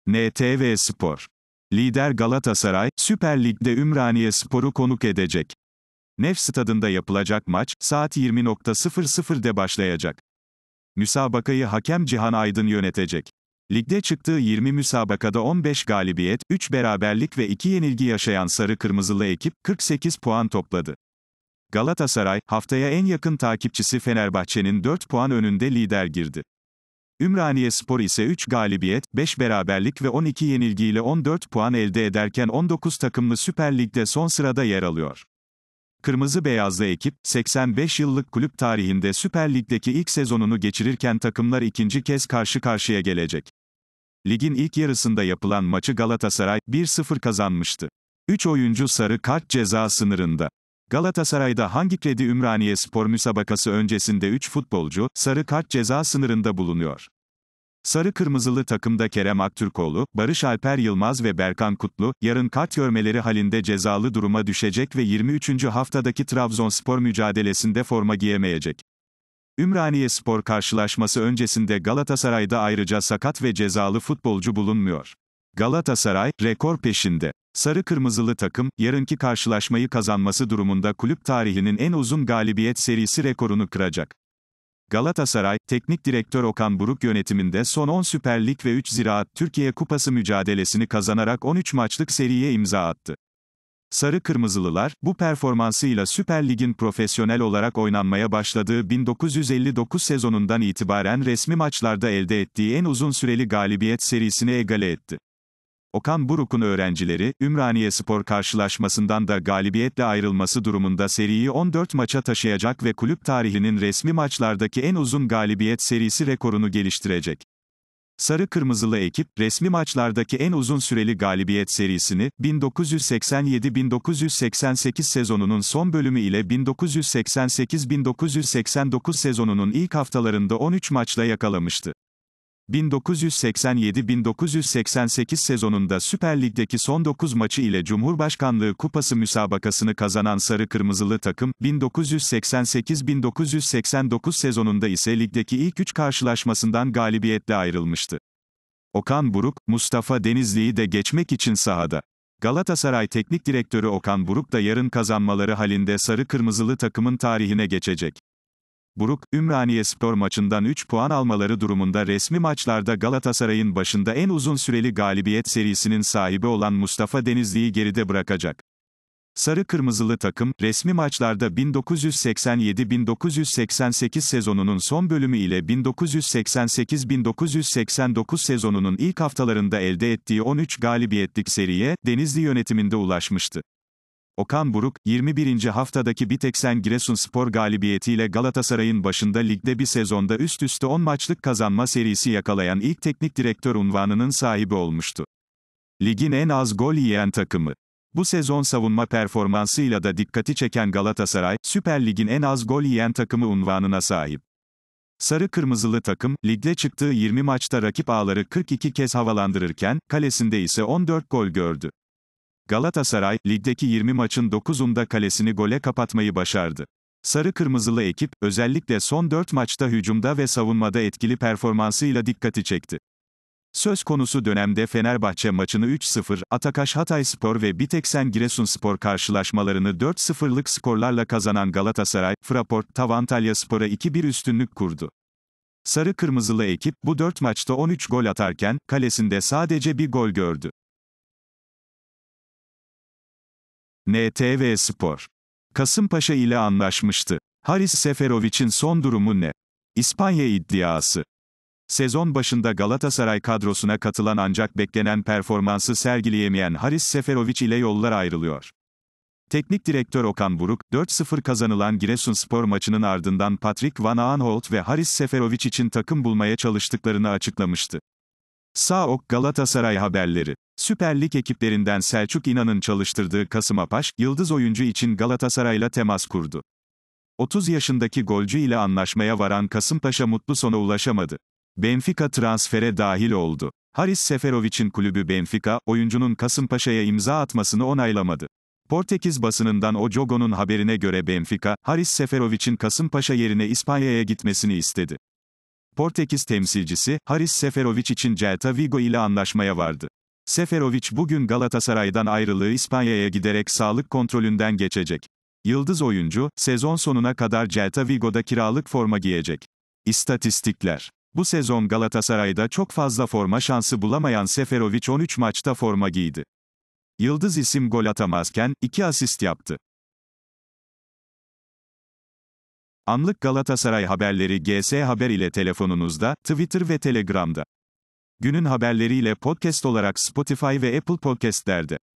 NTV Spor. Lider Galatasaray, Süper Lig'de Ümraniyespor'u konuk edecek. Nef Stadında yapılacak maç, saat 20.00'de başlayacak. Müsabakayı hakem Cihan Aydın yönetecek. Ligde çıktığı 20 müsabakada 15 galibiyet, 3 beraberlik ve 2 yenilgi yaşayan Sarı Kırmızılı ekip, 48 puan topladı. Galatasaray, haftaya en yakın takipçisi Fenerbahçe'nin 4 puan önünde lider girdi. Ümraniyespor ise 3 galibiyet, 5 beraberlik ve 12 yenilgiyle 14 puan elde ederken 19 takımlı Süper Lig'de son sırada yer alıyor. Kırmızı beyazlı ekip, 85 yıllık kulüp tarihinde Süper Lig'deki ilk sezonunu geçirirken takımlar ikinci kez karşı karşıya gelecek. Ligin ilk yarısında yapılan maçı Galatasaray, 1-0 kazanmıştı. 3 oyuncu sarı kart ceza sınırında. Galatasaray'da Hangi Kredi Ümraniyespor müsabakası öncesinde 3 futbolcu, sarı kart ceza sınırında bulunuyor. Sarı Kırmızılı takımda Kerem Aktürkoğlu, Barış Alper Yılmaz ve Berkan Kutlu, yarın kart görmeleri halinde cezalı duruma düşecek ve 23. haftadaki Trabzonspor mücadelesinde forma giyemeyecek. Ümraniyespor karşılaşması öncesinde Galatasaray'da ayrıca sakat ve cezalı futbolcu bulunmuyor. Galatasaray, rekor peşinde. Sarı Kırmızılı takım, yarınki karşılaşmayı kazanması durumunda kulüp tarihinin en uzun galibiyet serisi rekorunu kıracak. Galatasaray, Teknik Direktör Okan Buruk yönetiminde son 10 Süper Lig ve 3 Ziraat Türkiye Kupası mücadelesini kazanarak 13 maçlık seriye imza attı. Sarı Kırmızılılar, bu performansıyla Süper Lig'in profesyonel olarak oynanmaya başladığı 1959 sezonundan itibaren resmi maçlarda elde ettiği en uzun süreli galibiyet serisini egale etti. Okan Buruk'un öğrencileri, Ümraniyespor karşılaşmasından da galibiyetle ayrılması durumunda seriyi 14 maça taşıyacak ve kulüp tarihinin resmi maçlardaki en uzun galibiyet serisi rekorunu geliştirecek. Sarı Kırmızılı ekip, resmi maçlardaki en uzun süreli galibiyet serisini, 1987-1988 sezonunun son bölümü ile 1988-1989 sezonunun ilk haftalarında 13 maçla yakalamıştı. 1987-1988 sezonunda Süper Lig'deki son 9 maçı ile Cumhurbaşkanlığı Kupası müsabakasını kazanan Sarı Kırmızılı takım, 1988-1989 sezonunda ise ligdeki ilk 3 karşılaşmasından galibiyetle ayrılmıştı. Okan Buruk, Mustafa Denizli'yi de geçmek için sahada. Galatasaray Teknik Direktörü Okan Buruk da yarın kazanmaları halinde Sarı Kırmızılı takımın tarihine geçecek. Buruk, Ümraniyespor maçından 3 puan almaları durumunda resmi maçlarda Galatasaray'ın başında en uzun süreli galibiyet serisinin sahibi olan Mustafa Denizli'yi geride bırakacak. Sarı Kırmızılı takım, resmi maçlarda 1987-1988 sezonunun son bölümü ile 1988-1989 sezonunun ilk haftalarında elde ettiği 13 galibiyetlik seriye, Denizli yönetiminde ulaşmıştı. Okan Buruk, 21. haftadaki Biteksen Giresunspor galibiyetiyle Galatasaray'ın başında ligde bir sezonda üst üste 10 maçlık kazanma serisi yakalayan ilk teknik direktör unvanının sahibi olmuştu. Ligin en az gol yiyen takımı. Bu sezon savunma performansıyla da dikkati çeken Galatasaray, Süper Lig'in en az gol yiyen takımı unvanına sahip. Sarı Kırmızılı takım, ligde çıktığı 20 maçta rakip ağları 42 kez havalandırırken, kalesinde ise 14 gol gördü. Galatasaray, ligdeki 20 maçın 9'unda kalesini gole kapatmayı başardı. Sarı Kırmızılı ekip, özellikle son 4 maçta hücumda ve savunmada etkili performansıyla dikkati çekti. Söz konusu dönemde Fenerbahçe maçını 3-0, Atakaş Hatayspor ve Biteksen Giresunspor karşılaşmalarını 4-0'lık skorlarla kazanan Galatasaray, Fraport Tavantalyaspor'a 2-1 üstünlük kurdu. Sarı Kırmızılı ekip, bu 4 maçta 13 gol atarken, kalesinde sadece bir gol gördü. NTV Spor. Kasımpaşa ile anlaşmıştı. Haris Seferovic'in son durumu ne? İspanya iddiası. Sezon başında Galatasaray kadrosuna katılan ancak beklenen performansı sergileyemeyen Haris Seferovic ile yollar ayrılıyor. Teknik direktör Okan Buruk, 4-0 kazanılan Giresunspor maçının ardından Patrick Van Aanholt ve Haris Seferovic için takım bulmaya çalıştıklarını açıklamıştı. Sağ Ok Galatasaray haberleri. Süper Lig ekiplerinden Selçuk İnan'ın çalıştırdığı Kasımpaşa, yıldız oyuncu için Galatasaray'la temas kurdu. 30 yaşındaki golcü ile anlaşmaya varan Kasımpaşa mutlu sona ulaşamadı. Benfica transfere dahil oldu. Haris Seferovic'in kulübü Benfica, oyuncunun Kasımpaşa'ya imza atmasını onaylamadı. Portekiz basınından O Jogo'nun haberine göre Benfica, Haris Seferovic'in Kasımpaşa yerine İspanya'ya gitmesini istedi. Portekiz temsilcisi, Haris Seferovic için Celta Vigo ile anlaşmaya vardı. Seferovic bugün Galatasaray'dan ayrılığı İspanya'ya giderek sağlık kontrolünden geçecek. Yıldız oyuncu, sezon sonuna kadar Celta Vigo'da kiralık forma giyecek. İstatistikler. Bu sezon Galatasaray'da çok fazla forma şansı bulamayan Seferovic 13 maçta forma giydi. Yıldız isim gol atamazken, 2 asist yaptı. Anlık Galatasaray haberleri GS Haber ile telefonunuzda, Twitter ve Telegram'da. Günün haberleriyle podcast olarak Spotify ve Apple Podcast'lerde.